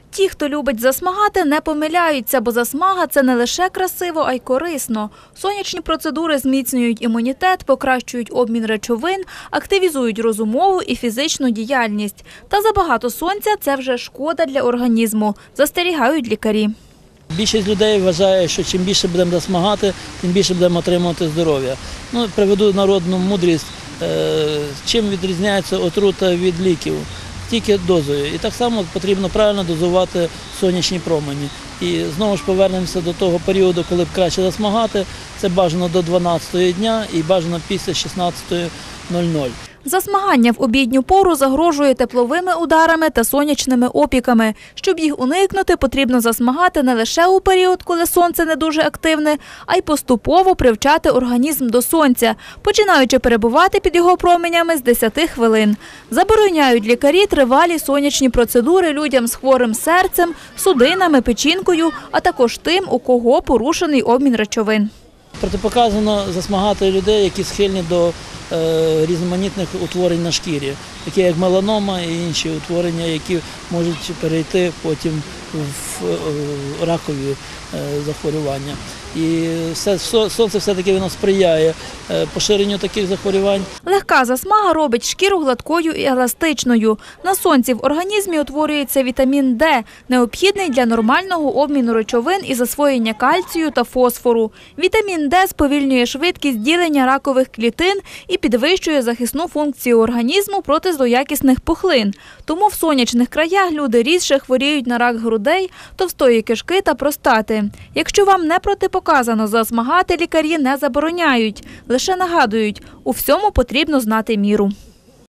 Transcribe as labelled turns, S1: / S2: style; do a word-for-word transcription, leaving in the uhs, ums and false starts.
S1: Ті, хто любить засмагати, не помиляються, бо засмага – це не лише красиво, а й корисно. Сонячні процедури зміцнюють імунітет, покращують обмін речовин, активізують розумову і фізичну діяльність. Та забагато сонця – це вже шкода для організму, застерігають лікарі.
S2: Більшість людей вважає, що чим більше будемо засмагати, тим більше будемо отримувати здоров'я. Ну, приведу народну мудрість, чим відрізняється отрута від ліків. Тільки дозою. І так само потрібно правильно дозувати сонячні промені. І знову ж повернемося до того періоду, коли б краще засмагати. Це бажано до дванадцятої дня і бажано після шістнадцятої нуль-нуль.
S1: Засмагання в обідню пору загрожує тепловими ударами та сонячними опіками. Щоб їх уникнути, потрібно засмагати не лише у період, коли сонце не дуже активне, а й поступово привчати організм до сонця, починаючи перебувати під його променями з десяти хвилин. Забороняють лікарі тривалі сонячні процедури людям з хворим серцем, судинами, печінкою, а також тим, у кого порушений обмін речовин.
S2: Протипоказано засмагати людей, які схильні до е, різноманітних утворень на шкірі, такі як меланома і інші утворення, які можуть перейти потім в е, ракові е, захворювання. І все, сонце все-таки воно сприяє е, поширенню таких захворювань.
S1: Легка засмага робить шкіру гладкою і еластичною. На сонці в організмі утворюється вітамін Д, необхідний для нормального обміну речовин і засвоєння кальцію та фосфору. Вітамін Д сповільнює швидкість ділення ракових клітин і підвищує захисну функцію організму проти злоякісних пухлин. Тому в сонячних краях люди рідше хворіють на рак грудей, товстої кишки та простати. Якщо вам не протипоказано засмагати, лікарі не забороняють, лише нагадують – у всьому потрібно знати міру.